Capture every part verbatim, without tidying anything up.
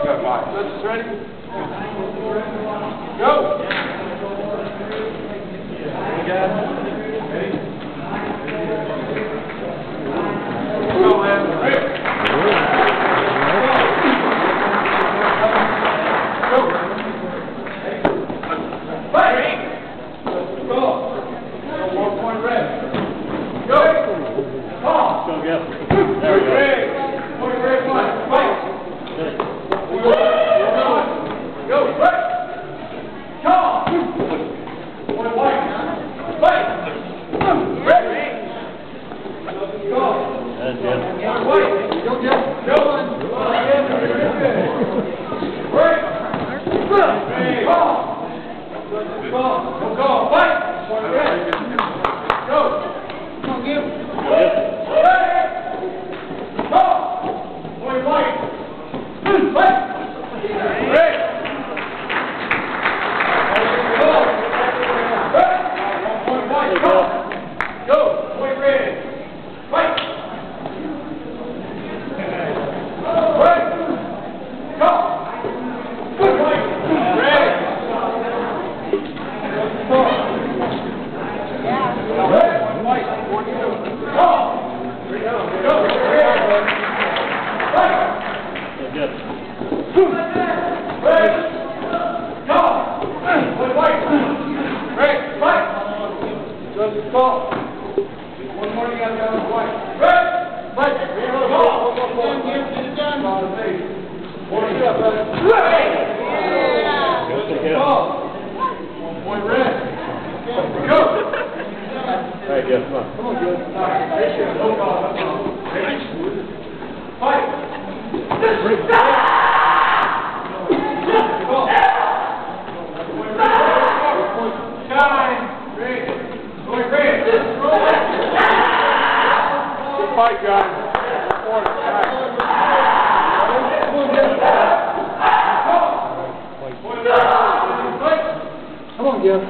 got five. Judges ready? Go! You got it? Ready? Go, man. Ready? Go! Fight! Go! One point red. Go! Call! Go get it. There we go. Point red, fight! Fight! Go! Fight! Call! Point white! Fight! Ready! Go! That's it. Point white! Go! Go! Go! Break! Call! Go! Go! Go! Fight! Point red! Go! Come on, give! Call! Point white! Fight! Break! Go! Point white! Go! Go! Point red! Fight! Break! Go! Point white! Red! Go! Red! White! Go! Go! Red! Fight! Good. Red! Go! Point white! Red! Fight! Judges call. One more you gotta go with white. Red! Fight! Go! One more point. Get it done. One step, man. Red! Call. One point red. Go! All right, good. Come on. Come on, good. All right. No call. Fight! Call. Time. Red. Going red. Good fight, guys. Fourth time. Come on, Gil.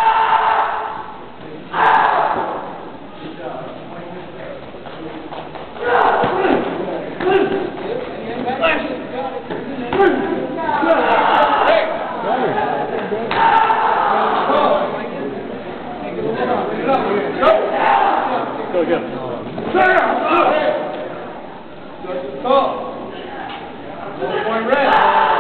Go again. Point red.